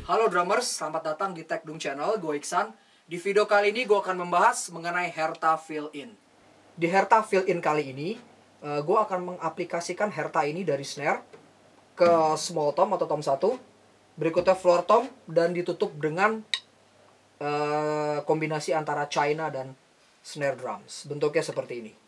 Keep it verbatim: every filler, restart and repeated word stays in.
Halo drummers, selamat datang di Tekdung Channel, gue Iksan. Di video kali ini gue akan membahas mengenai Herta Fill-In. Di Herta Fill-In kali ini, uh, gue akan mengaplikasikan Herta ini dari snare ke small tom atau tom satu, berikutnya floor tom, dan ditutup dengan uh, kombinasi antara China dan snare drums. Bentuknya seperti ini.